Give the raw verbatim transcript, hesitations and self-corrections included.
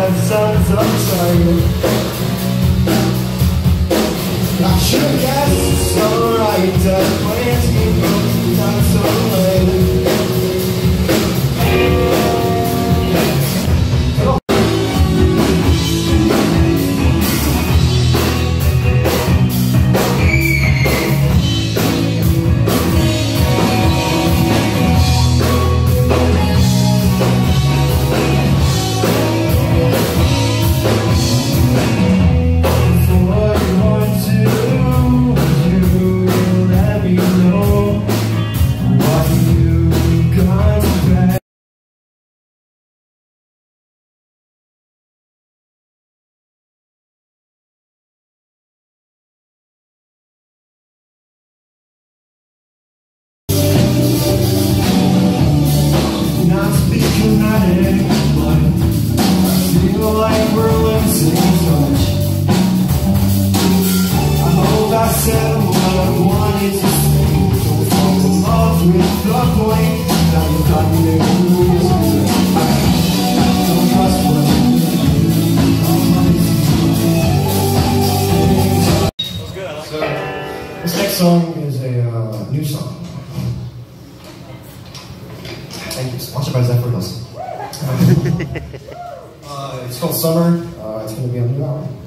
that sounds uptight. I should've guessed it's alright that plans keep going down so late. This next song is a uh, new song. Thank you. Sponsored by Zephyr Wilson. uh, it's called Summer. Uh, it's going to be on the new album.